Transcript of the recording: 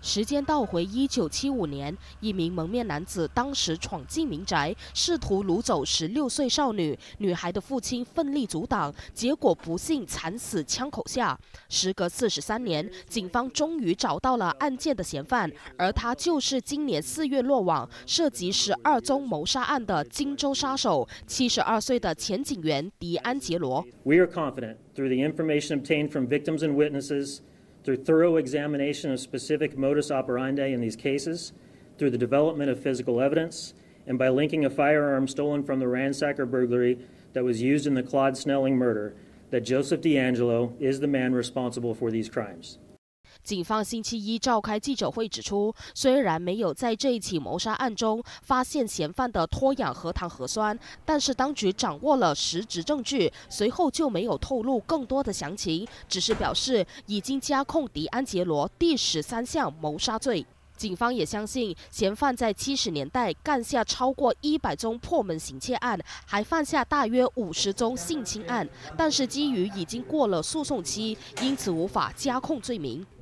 时间倒回1975年，一名蒙面男子当时闯进民宅，试图掳走16岁少女。女孩的父亲奋力阻挡，结果不幸惨死枪口下。时隔43年，警方终于找到了案件的嫌犯，而他就是今年4月落网、涉及12宗谋杀案的金州杀手，72岁的前警员迪安杰罗。 We are confident through the information obtained from victims and witnesses, through thorough examination of specific modus operandi in these cases, through the development of physical evidence, and by linking a firearm stolen from the ransacker burglary that was used in the Claude Snelling murder, that Joseph DeAngelo is the man responsible for these crimes. 警方星期一召开记者会指出，虽然没有在这一起谋杀案中发现嫌犯的脱氧核糖核酸，但是当局掌握了实质证据，随后就没有透露更多的详情，只是表示已经加控迪安杰罗第13项谋杀罪。警方也相信，嫌犯在70年代干下超过100宗破门行窃案，还犯下大约50宗性侵案，但是基于已经过了诉讼期，因此无法加控罪名。